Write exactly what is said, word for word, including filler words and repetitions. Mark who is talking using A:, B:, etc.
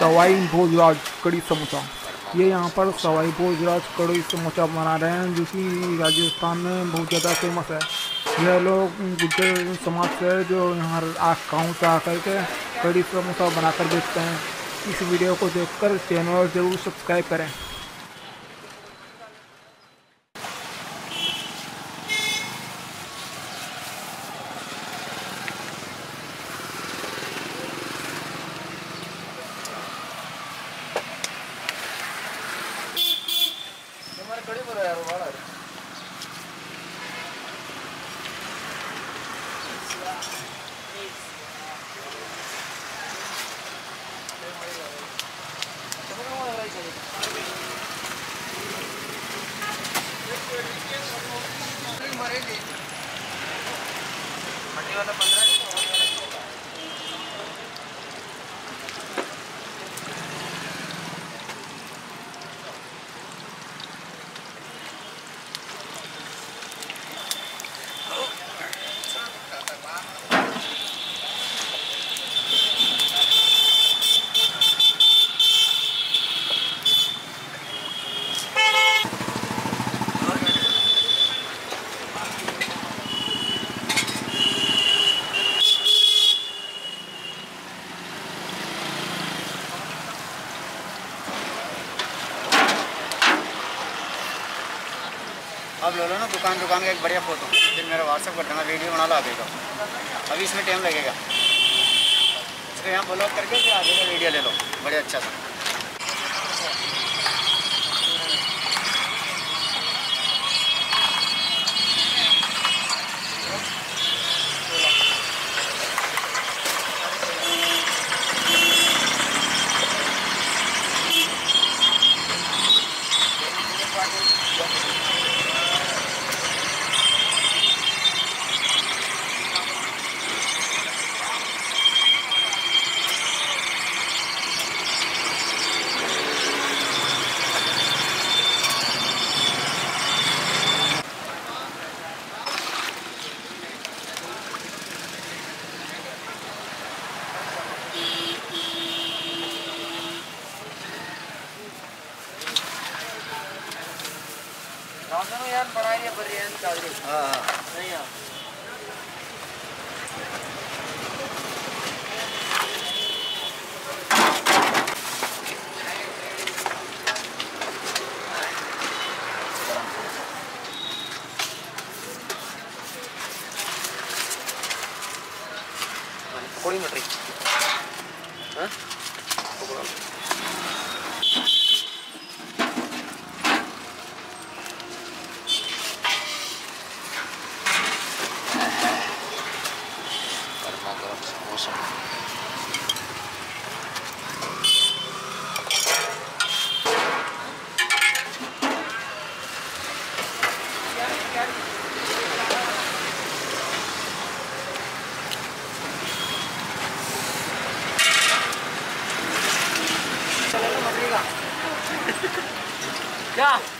A: सवाई भोज राज कड़ी समोसा। ये यहाँ पर सवाई भोज राज कड़ी समोसा बना रहे हैं, जो कि राजस्थान में बहुत ज़्यादा फेमस है। यह लोग गुज्जर समाज से जो यहाँ गाँव से आकर के कड़ी समोसा बनाकर बेचते हैं। इस वीडियो को देखकर चैनल जरूर सब्सक्राइब करें।
B: कड़ी बोलो यार वाला मट्टी वाला पंद्रह अब ले लो ना दुकान दुकान का एक बढ़िया फोटो, फिर मेरा व्हाट्सअप कर देना, वीडियो बना ला देगा। अभी इसमें टाइम लगेगा, इसको यहाँ ब्लॉक करके फिर आगे का वीडियो ले लो बढ़िया अच्छा सा। यार बनाई है बिरयानी चादरी। हाँ हाँ नहीं यार पकौड़ी मटरी हाँ samosa। क्या